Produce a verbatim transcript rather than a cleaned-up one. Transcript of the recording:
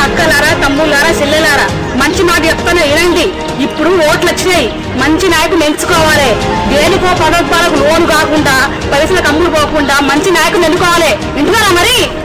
అక్కలారా తమ్ముళ్ళారా చెల్లెలారా మంచి మాట చెప్తాను వినండి. ఇప్పుడు ఓట్లు వచ్చినాయి, మంచి నాయకులు ఎంచుకోవాలి. దేనికో పదోత్పాలకు లోను కాకుండా పైసలకు అమ్ముడు పోకుండా మంచి నాయకులు ఎన్నుకోవాలి. వింటున్నారా మరి?